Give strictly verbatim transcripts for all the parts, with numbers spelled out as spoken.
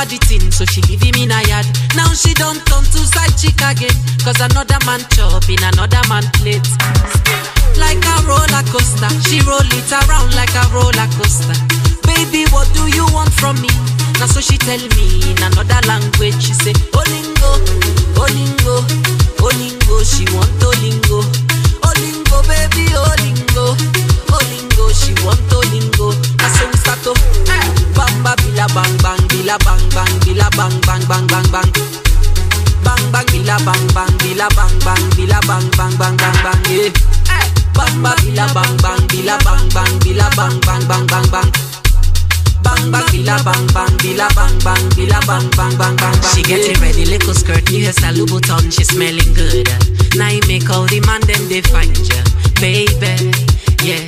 the thing, so she leave him in a yard. Now she don't turn to side chick again, cause another man chop in another man plate. Like a roller coaster, she roll it around like a roller coaster. Baby, what do you want from me? Now so she tell me in another language. She say, Olingo, Olingo, Olingo. She want Olingo, Olingo, baby, Olingo, Olingo. She want Olingo. Now so we start to bang bang bila bang bang bila bang bang bila bang bang bang bang bang bang bang bila bang bang bila bang bang bila bang bang bang bang bang yeah. Bang bang bila bang bang bila bang bang bila bang bang bang bang bang bang bang bila bang bang bila bang bang bila bang bang bang bang bang. She getting ready, little skirt, new hairstyle, Louboutin, she smelling good. Now you make all the man them they find ya, baby, yeah.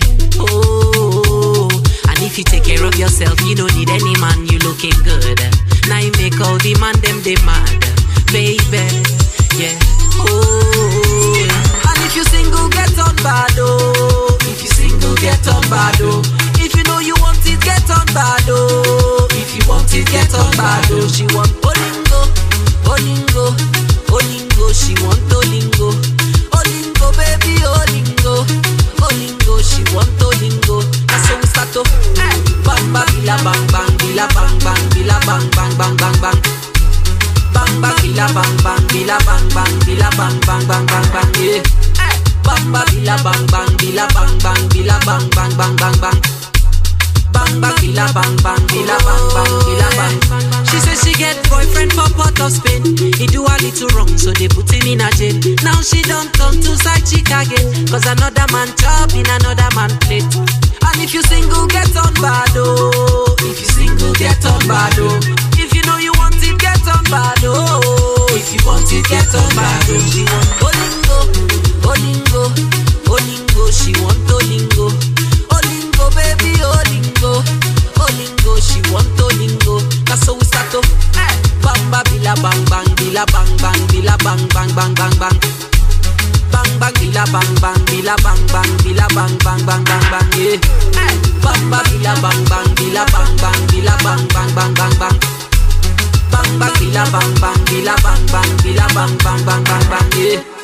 Oh, and if you take care of yourself, you don't need any man. You looking good. Now you make all the man them they mad, baby, yeah. Oh, and if you single, get on bad, oh. If you single, get on bad, oh. If you know you want it, get on bad, oh. If you want it, get on bad, oh. She want Olingo, Olingo, Olingo. She want Olingo, Olingo, baby, Olingo, Olingo. She want Olingo. And so we start to bang bang bila bang bang bila bang bang bila bang bang bang bang bang bang bang bila bang bang bila bang bang bila bang bang bang bang bang yeah. Bang bang bila bang bang bila bang bang bila bang bang bang bang bang bang bang bila bang bang bila bang bang bila bang. She says she get boyfriend for Port of Spain. He do a little wrong, so they put him in a jail. Now she don't come to side chick again, cause another man chop in another man plate. And if you single, get on bad, oh. If you single, get on bad, oh. If you know you want it, get on bad, oh. If you want it, get on bad, oh. She want Olingo, Olingo, Olingo. She want Olingo, Olingo, baby, Olingo, Olingo. She want Olingo. That's how we start to bang bang bila bang bang bila bang bang bila bang bang bang bang bang bang bang bila bang bang bila bang bang bila bang bang bang bang bang yeah. Bang bang bila bang bang bila bang bang bila bang bang bang bang bang bang bang bila bang bang bila bang bang bila bang bang bang bang bang yeah.